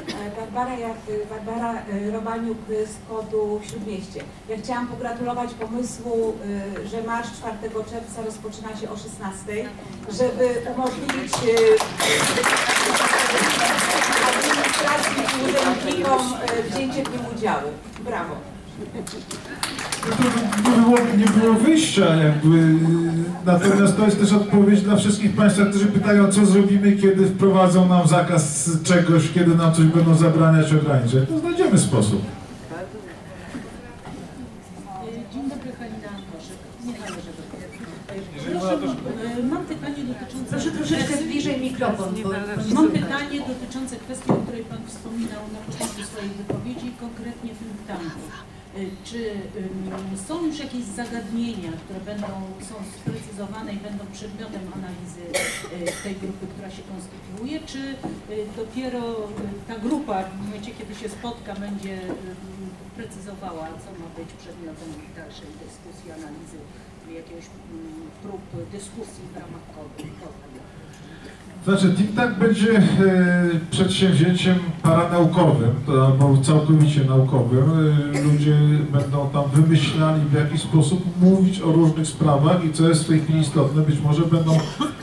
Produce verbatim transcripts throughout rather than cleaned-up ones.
Barbara, Barbara Robaniuk z kodu Śródmieście. Ja chciałam pogratulować pomysłu, że marsz czwartego czerwca rozpoczyna się o szesnastej, żeby umożliwić administracji i urzędnikom wzięcie w nim udziału. Brawo. No to nie było, nie było wyjścia jakby, natomiast to jest też odpowiedź dla wszystkich Państwa, którzy pytają, co zrobimy, kiedy wprowadzą nam zakaz czegoś, kiedy nam coś będą zabraniać, ograniczać. To znajdziemy sposób. Dzień dobry, Halina Antoszek. Michał Proszę, mam pytanie dotyczące... Proszę troszeczkę bliżej mikrofon. Bo, mam pytanie dotyczące kwestii, o której Pan wspominał na początku swojej wypowiedzi, konkretnie think tanków. Czy um, są już jakieś zagadnienia, które będą, są sprecyzowane i będą przedmiotem analizy y, tej grupy, która się konstytuuje, czy y, dopiero y, ta grupa w momencie, kiedy się spotka, będzie y, precyzowała, co ma być przedmiotem dalszej dyskusji, analizy, jakiegoś y, prób dyskusji w ramach kodu? Znaczy, think tank będzie e, przedsięwzięciem paranaukowym, to, albo całkowicie naukowym. E, ludzie będą tam wymyślali, w jaki sposób mówić o różnych sprawach i co jest w tej chwili istotne, być może będą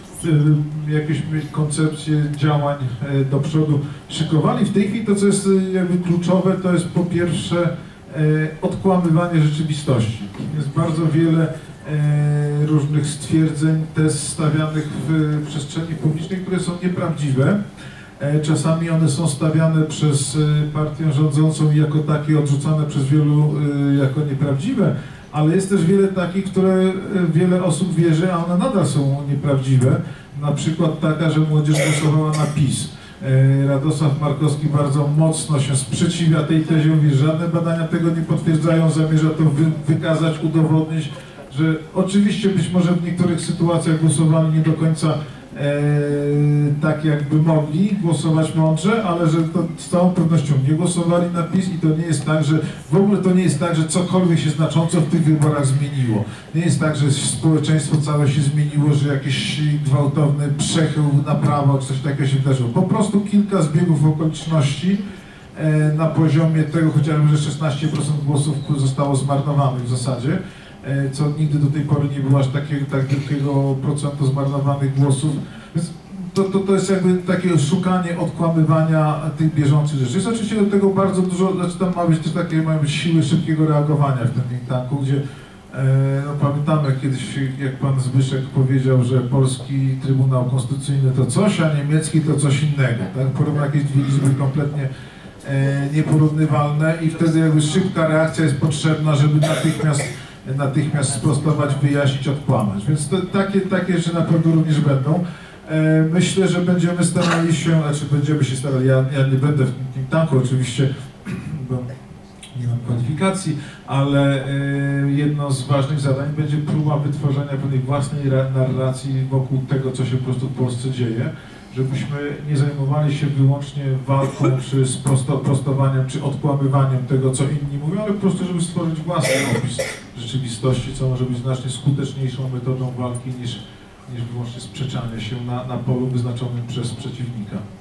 e, jakieś koncepcje działań e, do przodu szykowali. W tej chwili to, co jest e, jakby kluczowe, to jest po pierwsze e, odkłamywanie rzeczywistości. Jest bardzo wiele różnych stwierdzeń, tez stawianych w przestrzeni publicznej, które są nieprawdziwe. Czasami one są stawiane przez partię rządzącą i jako takie odrzucane przez wielu jako nieprawdziwe, ale jest też wiele takich, które wiele osób wierzy, a one nadal są nieprawdziwe. Na przykład taka, że młodzież głosowała na PiS. Radosław Markowski bardzo mocno się sprzeciwia tej tezie, mówi, że żadne badania tego nie potwierdzają, zamierza to wy wykazać, udowodnić, że oczywiście być może w niektórych sytuacjach głosowali nie do końca e, tak, jakby mogli głosować mądrze, ale że to z całą pewnością nie głosowali na PiS i to nie jest tak, że w ogóle to nie jest tak, że cokolwiek się znacząco w tych wyborach zmieniło. Nie jest tak, że społeczeństwo całe się zmieniło, że jakiś gwałtowny przechył na prawo, czy coś takiego się wydarzyło. Po prostu kilka zbiegów okoliczności e, na poziomie tego chociażby, że szesnaście procent głosów zostało zmarnowanych w zasadzie, co nigdy do tej pory nie było aż takiego, takiego procentu zmarnowanych głosów. Więc to, to, to jest jakby takie szukanie odkłamywania tych bieżących rzeczy. Jest oczywiście do tego bardzo dużo, znaczy tam ma być też takie, mają być siły szybkiego reagowania w tym think tanku, gdzie e, no, pamiętamy kiedyś, jak pan Zbyszek powiedział, że polski Trybunał Konstytucyjny to coś, a niemiecki to coś innego. Tak? Porówno jakieś dwie liczby kompletnie e, nieporównywalne i wtedy jakby szybka reakcja jest potrzebna, żeby natychmiast natychmiast sprostować, wyjaśnić, odkłamać. Więc to, takie, takie rzeczy na pewno również będą. E, myślę, że będziemy starali się, znaczy będziemy się starali, ja, ja nie będę w tym tanku oczywiście, bo nie mam kwalifikacji, ale e, jedno z ważnych zadań będzie próba wytworzenia pewnej własnej narracji wokół tego, co się po prostu w Polsce dzieje, żebyśmy nie zajmowali się wyłącznie walką, czy prostowaniem, czy odkłamywaniem tego, co inni mówią, ale po prostu, żeby stworzyć własny opis rzeczywistości, co może być znacznie skuteczniejszą metodą walki niż, niż wyłącznie sprzeczanie się na, na polu wyznaczonym przez przeciwnika.